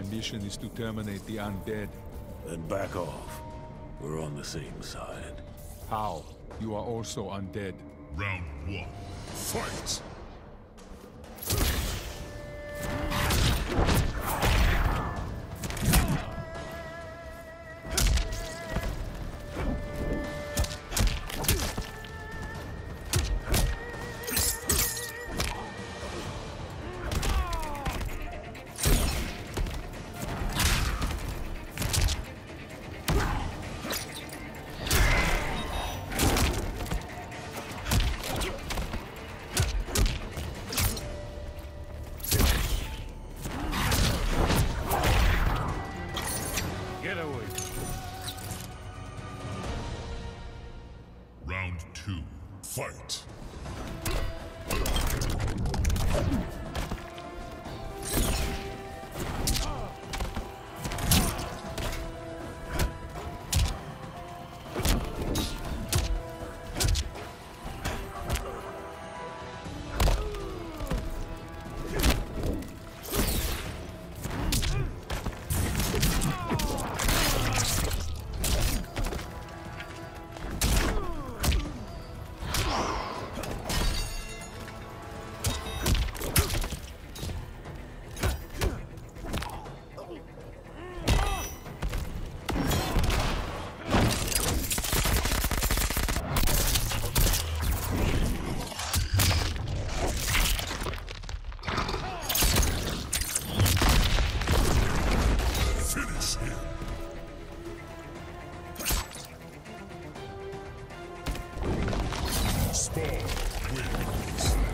mission is to terminate the undead. Then back off. We're on the same side. How? You are also undead. Round one. Fight! Get away. Round two. Fight! Finish him! Spawn wins.